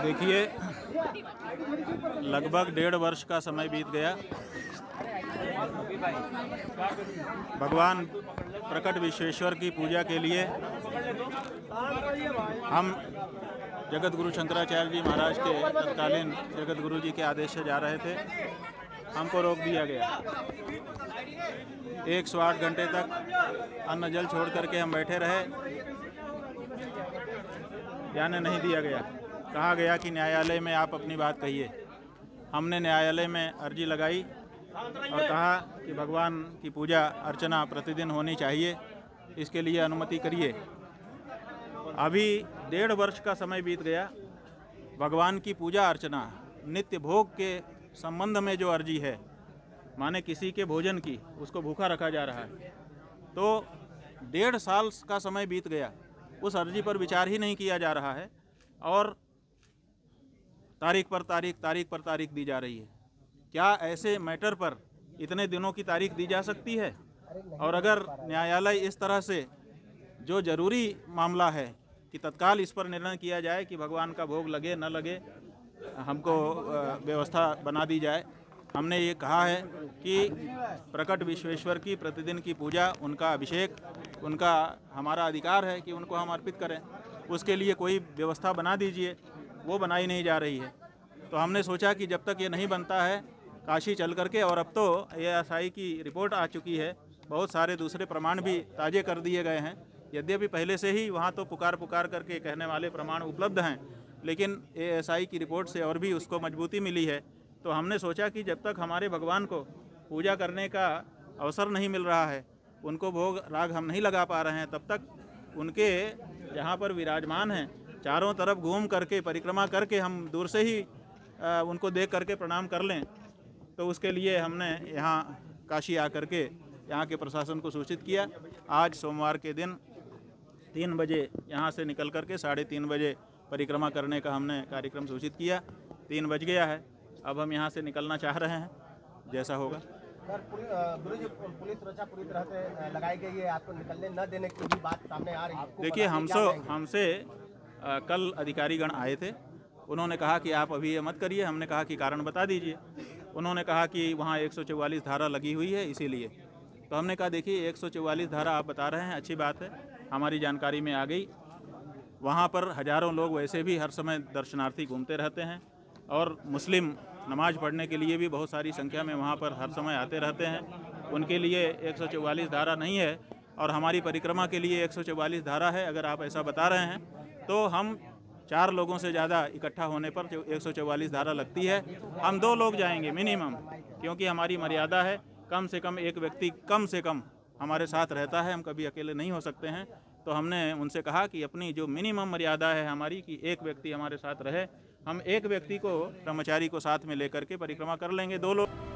देखिए, लगभग 1.5 वर्ष का समय बीत गया। भगवान प्रकट विश्वेश्वर की पूजा के लिए हम जगत गुरु शंकराचार्य जी महाराज के तत्कालीन जगत गुरु जी के आदेश से जा रहे थे। हमको रोक दिया गया। 108 घंटे तक अन्न जल छोड़ करके हम बैठे रहे। जाने नहीं दिया गया। कहा गया कि न्यायालय में आप अपनी बात कहिए। हमने न्यायालय में अर्जी लगाई और कहा कि भगवान की पूजा अर्चना प्रतिदिन होनी चाहिए, इसके लिए अनुमति करिए। अभी 1.5 वर्ष का समय बीत गया। भगवान की पूजा अर्चना नित्य भोग के संबंध में जो अर्जी है, माने किसी के भोजन की, उसको भूखा रखा जा रहा है, तो 1.5 साल का समय बीत गया। उस अर्जी पर विचार ही नहीं किया जा रहा है और तारीख पर तारीख दी जा रही है। क्या ऐसे मैटर पर इतने दिनों की तारीख दी जा सकती है? और अगर न्यायालय इस तरह से जो ज़रूरी मामला है कि तत्काल इस पर निर्णय किया जाए कि भगवान का भोग लगे न लगे, हमको व्यवस्था बना दी जाए। हमने ये कहा है कि प्रकट विश्वेश्वर की प्रतिदिन की पूजा, उनका अभिषेक, उनका हमारा अधिकार है कि उनको हम अर्पित करें। उसके लिए कोई व्यवस्था बना दीजिए। वो बनाई नहीं जा रही है। तो हमने सोचा कि जब तक ये नहीं बनता है, काशी चल करके, और अब तो ASI की रिपोर्ट आ चुकी है, बहुत सारे दूसरे प्रमाण भी ताज़े कर दिए गए हैं। यद्यपि पहले से ही वहाँ तो पुकार करके कहने वाले प्रमाण उपलब्ध हैं, लेकिन ASI की रिपोर्ट से और भी उसको मजबूती मिली है। तो हमने सोचा कि जब तक हमारे भगवान को पूजा करने का अवसर नहीं मिल रहा है, उनको भोग राग हम नहीं लगा पा रहे हैं, तब तक उनके जहाँ पर विराजमान हैं चारों तरफ घूम करके, परिक्रमा करके हम दूर से ही उनको देख करके प्रणाम कर लें। तो उसके लिए हमने यहाँ काशी आकर के यहाँ के प्रशासन को सूचित किया। आज सोमवार के दिन 3 बजे यहाँ से निकल करके 3:30 बजे परिक्रमा करने का हमने कार्यक्रम सूचित किया। 3 बज गया है। अब हम यहाँ से निकलना चाह रहे हैं, जैसा होगा। पुलिस सुरक्षा पूरी तरह से लगाई गई है, आपको निकलने न देने की भी बात सामने आ रही है। देखिए, हमसे कल अधिकारीगण आए थे। उन्होंने कहा कि आप अभी ये मत करिए। हमने कहा कि कारण बता दीजिए। उन्होंने कहा कि वहाँ 144 धारा लगी हुई है, इसीलिए। तो हमने कहा देखिए, 144 धारा आप बता रहे हैं, अच्छी बात है, हमारी जानकारी में आ गई। वहाँ पर हज़ारों लोग वैसे भी हर समय दर्शनार्थी घूमते रहते हैं और मुस्लिम नमाज़ पढ़ने के लिए भी बहुत सारी संख्या में वहाँ पर हर समय आते रहते हैं। उनके लिए 144 धारा नहीं है और हमारी परिक्रमा के लिए 144 धारा है। अगर आप ऐसा बता रहे हैं तो हम 4 लोगों से ज़्यादा इकट्ठा होने पर 144 धारा लगती है। हम 2 लोग जाएंगे मिनिमम, क्योंकि हमारी मर्यादा है। कम से कम एक व्यक्ति कम से कम हमारे साथ रहता है, हम कभी अकेले नहीं हो सकते हैं। तो हमने उनसे कहा कि अपनी जो मिनिमम मर्यादा है हमारी, कि एक व्यक्ति हमारे साथ रहे, हम एक व्यक्ति को, ब्रह्मचारी को साथ में लेकर के परिक्रमा कर लेंगे। 2 लोग